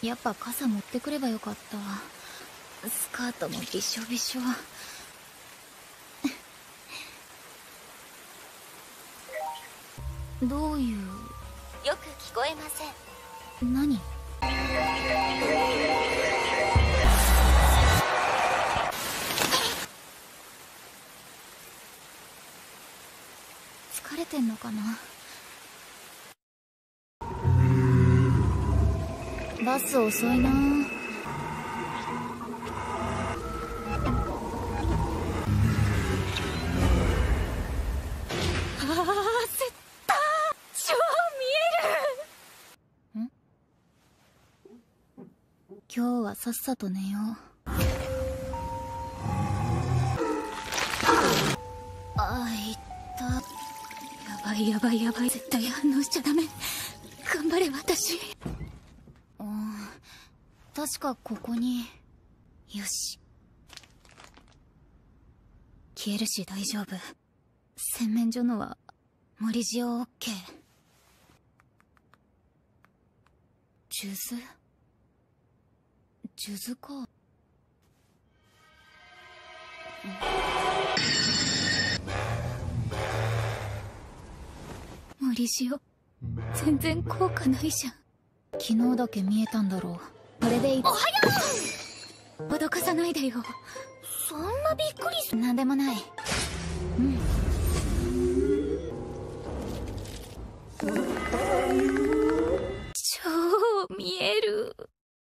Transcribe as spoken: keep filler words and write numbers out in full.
やっぱ傘持ってくればよかった。スカートもびしょびしょ。どういう。 よく聞こえません。 何？疲れてんのかな。バス遅いな。今日はさっさと寝よう。あー、いった。やばいやばいやばい、絶対反応しちゃダメ。頑張れ私。うん、確かここに。よし、消えるし大丈夫。洗面所のは盛り塩 オーケー。 数珠数珠か。盛り塩全然効果ないじゃん。昨日だけ見えたんだろう。これでいい。おはよう。脅かさないでよ。そんなびっくりす。なんでもない。うん。超見える。